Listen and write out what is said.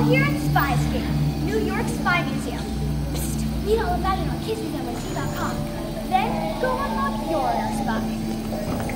here at Spyscape, New York Spy Museum. Psst, read all about it on kidsmuseumyc.com. Then go unlock your inner spy.